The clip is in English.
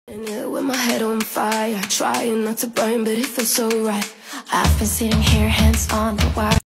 In it with my head on fire, trying not to burn, but it feels so right. I've been sitting here, hands on the wire.